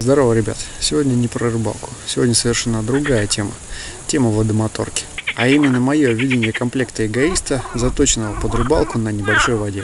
Здорово, ребят! Сегодня не про рыбалку, сегодня совершенно другая тема. Тема водомоторки. А именно мое видение комплекта эгоиста, заточенного под рыбалку на небольшой воде.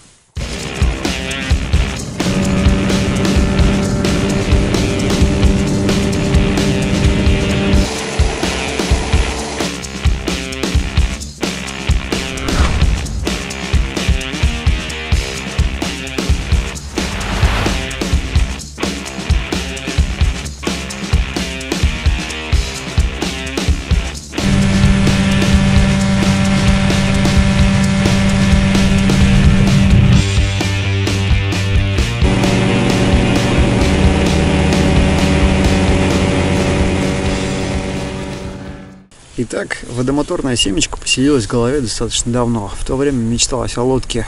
Итак, водомоторная семечко поселилась в голове достаточно давно. В то время мечталось о лодке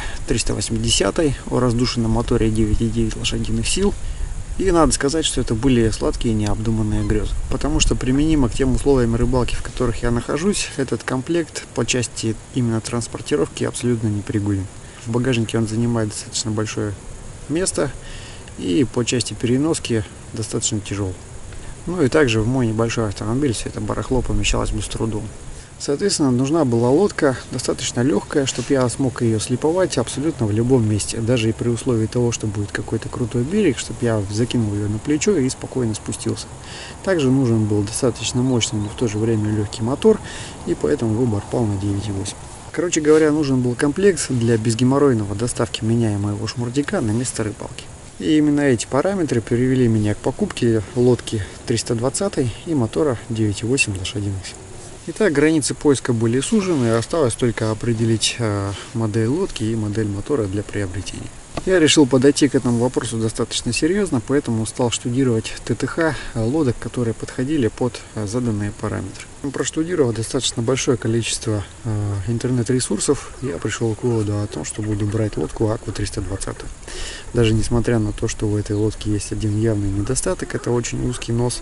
380, о раздушенном моторе 9,9 лошадиных сил. И надо сказать, что это были сладкие необдуманные грезы. Потому что применимо к тем условиям рыбалки, в которых я нахожусь, этот комплект по части именно транспортировки абсолютно непригоден. В багажнике он занимает достаточно большое место и по части переноски достаточно тяжел. Ну и также в мой небольшой автомобиль все это барахло помещалось бы с трудом. Соответственно, нужна была лодка достаточно легкая, чтобы я смог ее слиповать абсолютно в любом месте. Даже и при условии того, что будет какой-то крутой берег, чтобы я закинул ее на плечо и спокойно спустился. Также нужен был достаточно мощный, но в то же время легкий мотор, и поэтому выбор пал на 9,8. Короче говоря, нужен был комплект для безгеморройного доставки меня и моего шмурдяка на место рыбалки. И именно эти параметры привели меня к покупке лодки 320 и мотора 9,8 лошадиных сил. Итак, границы поиска были сужены, осталось только определить модель лодки и модель мотора для приобретения. Я решил подойти к этому вопросу достаточно серьезно, поэтому стал штудировать ТТХ лодок, которые подходили под заданные параметры. Проштудировав достаточно большое количество интернет-ресурсов, я пришел к выводу о том, что буду брать лодку Aqua 320. Даже несмотря на то, что у этой лодки есть один явный недостаток, это очень узкий нос.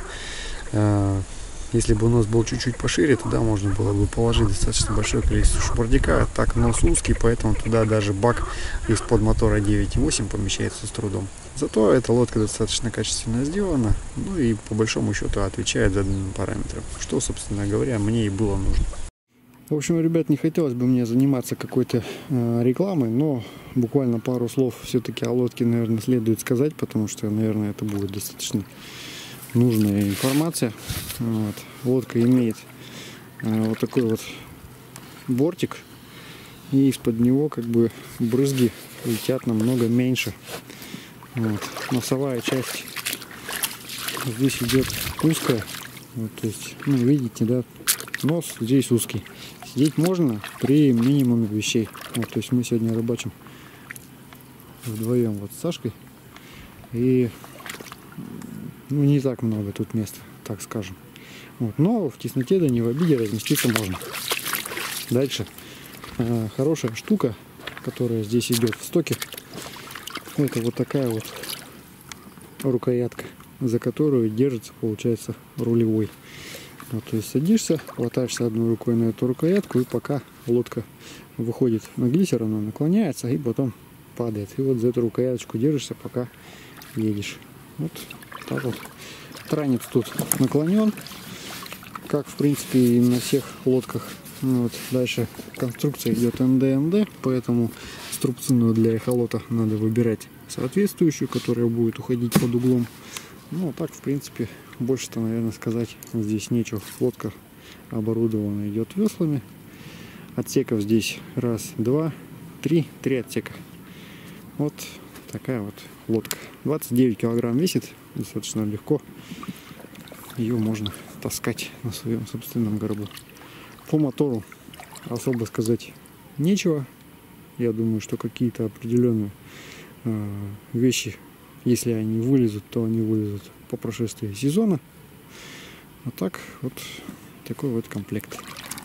Если бы нос был чуть-чуть пошире, туда можно было бы положить достаточно большое количество шмурдяка. Так нос узкий, поэтому туда даже бак из-под мотора 9,8 помещается с трудом. Зато эта лодка достаточно качественно сделана, ну и по большому счету отвечает заданным параметрам, что, собственно говоря, мне и было нужно. В общем, ребят, не хотелось бы мне заниматься какой-то рекламой, но буквально пару слов все-таки о лодке, наверное, следует сказать, потому что, наверное, это будет достаточно нужная информация. Вот. Лодка имеет вот такой вот бортик, и из-под него как бы брызги летят намного меньше. Вот. Носовая часть здесь идет узкая, вот, то есть, ну, видите, да, нос здесь узкий. Сидеть можно при минимуме вещей. Вот, то есть мы сегодня рыбачим вдвоем вот с Сашкой, и ну, не так много тут места, так скажем. Вот. Но в тесноте, да не в обиде, разместиться можно. Дальше. Хорошая штука, которая здесь идет в стоке, это вот такая вот рукоятка, за которую держится, получается, рулевой. Вот, то есть садишься, хватаешься одной рукой на эту рукоятку, и пока лодка выходит на глиссер, она наклоняется и потом падает. И вот за эту рукояточку держишься, пока едешь. Вот так вот. Транец тут наклонен, как в принципе и на всех лодках. Вот. Дальше конструкция идет НД, поэтому струбцину для эхолота надо выбирать соответствующую, которая будет уходить под углом. Ну, а так, в принципе, больше-то, наверное, сказать здесь нечего. Лодка оборудована идет веслами. Отсеков здесь раз, два, три отсека. Вот такая вот лодка. 29 килограмм весит, достаточно легко. Ее можно таскать на своем собственном горбу. По мотору особо сказать нечего. Я думаю, что какие-то определенные вещи, если они вылезут, то они вылезут по прошествии сезона. А так вот такой вот комплект.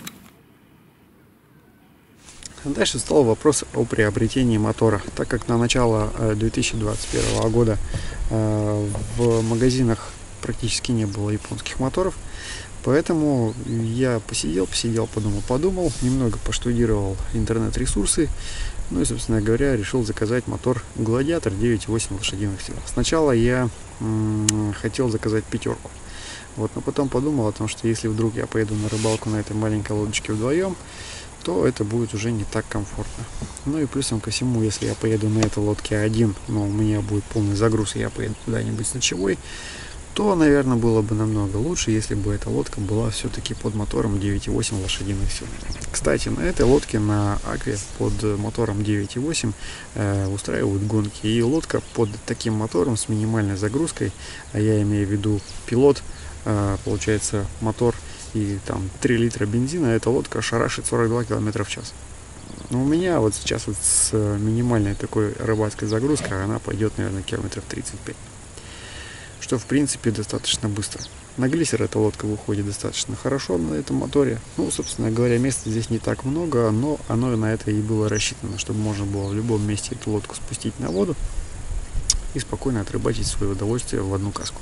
Дальше стал вопрос о приобретении мотора. Так как на начало 2021 года в магазинах практически не было японских моторов, поэтому я посидел, подумал, немного поштудировал интернет-ресурсы, Ну и, собственно говоря, решил заказать мотор Гладиатор 9,8 лошадиных сил. Сначала я хотел заказать пятерку. Вот, но потом подумал о том, что если вдруг я поеду на рыбалку на этой маленькой лодочке вдвоем, то это будет уже не так комфортно. Ну и плюсом ко всему, если я поеду на этой лодке один, но у меня будет полный загруз, и я поеду куда-нибудь с ночевой, то, наверное, было бы намного лучше, если бы эта лодка была все-таки под мотором 9,8 лошадиных сил. Кстати, на этой лодке, на Акве, под мотором 9,8 устраивают гонки. И лодка под таким мотором с минимальной загрузкой, а я имею в виду пилот, получается мотор и там 3 литра бензина, эта лодка шарашит 42 км в час. Но у меня вот сейчас вот с минимальной такой рыбацкой загрузкой она пойдет, наверное, километров 35. Что в принципе достаточно быстро. На глиссер эта лодка выходит достаточно хорошо на этом моторе. Ну, собственно говоря, места здесь не так много, но оно на это и было рассчитано, чтобы можно было в любом месте эту лодку спустить на воду и спокойно отрыбачить свое удовольствие в одну каску.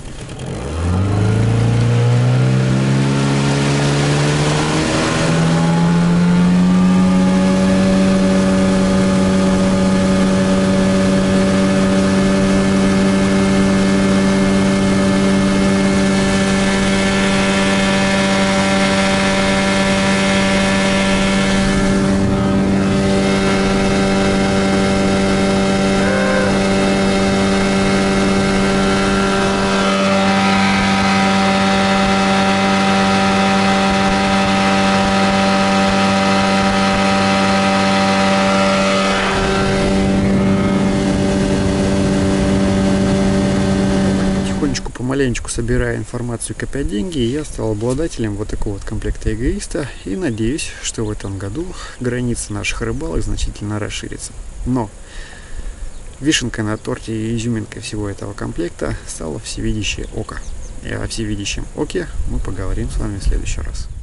Помаленечку собирая информацию, копя деньги, я стал обладателем вот такого вот комплекта эгоиста и надеюсь, что в этом году границы наших рыбалок значительно расширятся. Но вишенкой на торте и изюминкой всего этого комплекта стало всевидящее око. И о всевидящем оке мы поговорим с вами в следующий раз.